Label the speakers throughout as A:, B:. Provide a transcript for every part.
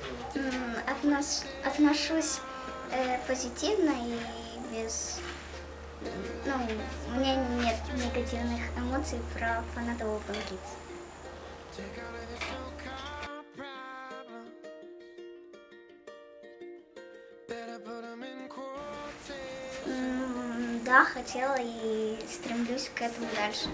A: Отношусь позитивно и без... Ну, у меня нет негативных эмоций про фанатов Open Kids. Да, хотела и стремлюсь к этому дальше.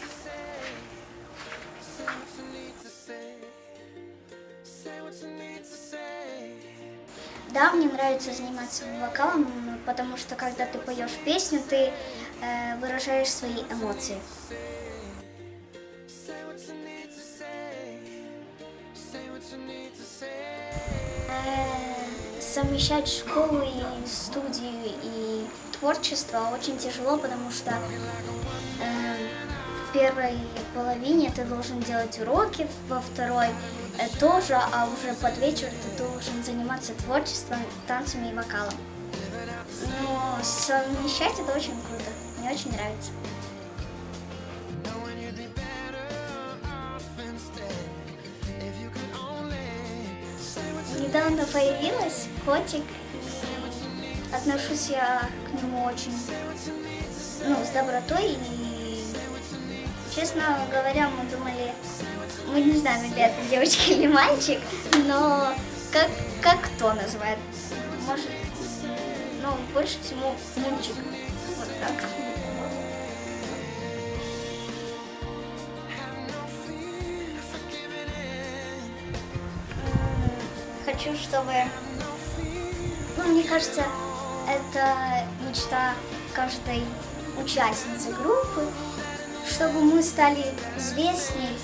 A: Да, мне нравится заниматься вокалом, потому что когда ты поешь песню, ты выражаешь свои эмоции. Совмещать школу и студию и творчество очень тяжело, потому что в первой половине ты должен делать уроки, во второй тоже, а уже под вечер ты должен заниматься творчеством, танцами и вокалом. Но совмещать это очень круто, мне очень нравится. Недавно появилась котик, и отношусь я к нему очень, с добротой, и, честно говоря, мы думали, мы не знаем, или это девочка или мальчик, но как кто называет, может, больше всего мальчик, вот так. Хочу, чтобы, мне кажется, это мечта каждой участницы группы, чтобы мы стали известней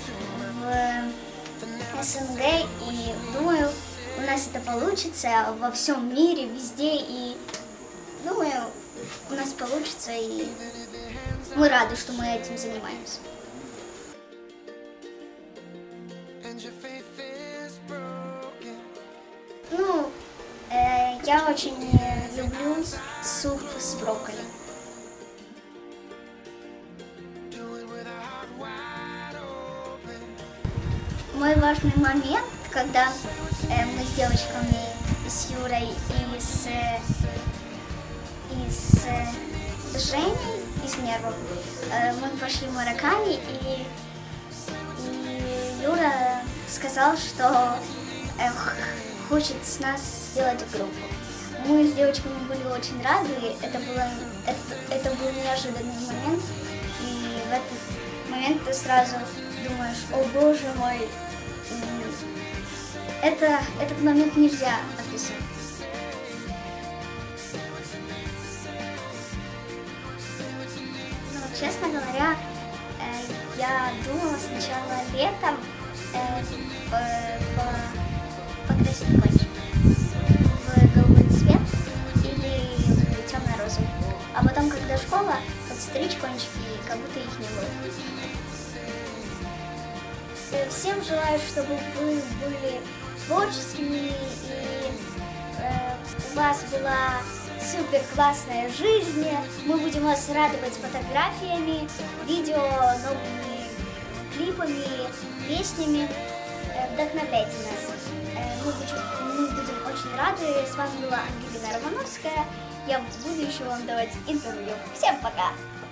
A: в СНГ, и думаю, у нас это получится во всем мире, везде, и думаю, у нас получится, и мы рады, что мы этим занимаемся. Я очень люблю суп с брокколи. Мой важный момент, когда мы с девочками, с Юрой и с Женей из Нервов, мы пошли в Маракани, и Юра сказал, что хочет с нас сделать группу. Мы с девочками были очень рады, это был неожиданный момент, и в этот момент ты сразу думаешь: о боже мой, этот момент нельзя описать. Честно говоря, я думала сначала летом покрасить кончик в голубой цвет или в темно-розовый. А потом, когда школа, подстричь кончики, как будто их не было. Всем желаю, чтобы вы были творческими и у вас была супер классная жизнь. Мы будем вас радовать фотографиями, видео, новыми клипами, песнями. Вдохновляйте нас. Мы будем очень рады. С вами была Ангелина Романовская. Я буду еще вам давать интервью. Всем пока!